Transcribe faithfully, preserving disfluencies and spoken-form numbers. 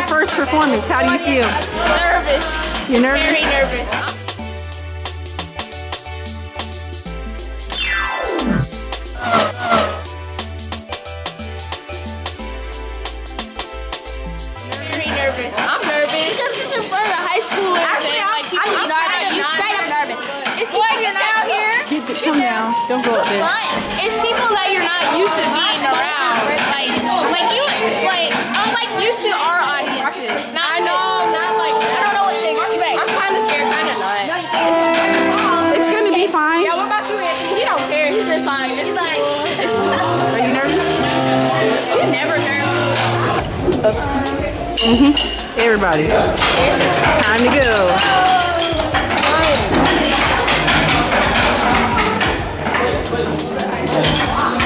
first performance. How do you feel? Nervous. You're nervous? Very nervous. Very nervous. I'm nervous. Because it's in front of high schoolers. Actually, and, like, people I'm nervous. You straight up nervous. It's people you're not out here. Get the, come down. Don't go up there. It's people that you're not used to being around. Like, like you, like I'm like used to our audiences. Not I know. Not like I don't know what to expect. I'm kind of scared, kind of not. It's gonna be fine. Yeah. What about you, Anthony? He don't care. He's just like, it's like. Are you nervous? He's never nervous. Mhm. Everybody. Time to go. Oh.